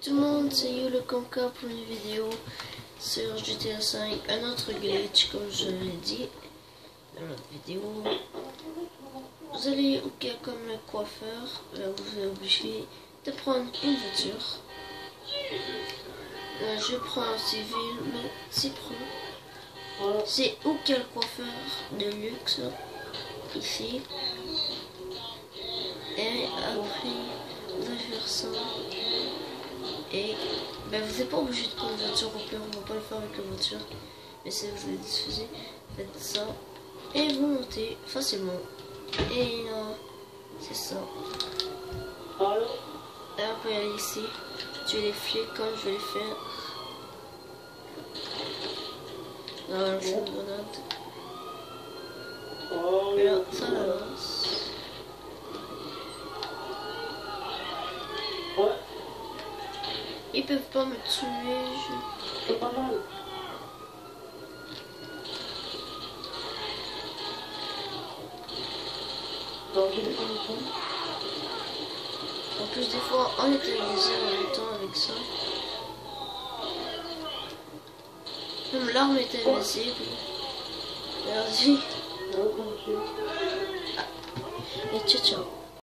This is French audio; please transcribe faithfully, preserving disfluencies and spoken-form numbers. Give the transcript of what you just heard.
Tout le monde, c'est You le Conca pour une vidéo sur G T A cinq, un autre glitch comme je l'ai dit dans l'autre vidéo. Vous allez au cas comme le coiffeur, là vous êtes obligé de prendre une voiture. Là je prends un civil, mais c'est pro. C'est où quel coiffeur de luxe ici. Et après vous allez faire ça. Et ben, vous n'êtes pas obligé de prendre une voiture au pire, on va pas le faire avec la voiture. Mais si vous voulez diffuser, faites ça. Et vous montez facilement. Et euh, c'est ça. Et on peut aller ici. Tuer les flics comme je vais le faire. Là, je fais une grenade. Et là, ça la lance. Ils peuvent pas me tuer. Je... C'est pas mal. En plus, des fois, on est télévisé en même temps avec ça. Même l'arme est invisible. Merci. Ah. Et ciao ciao.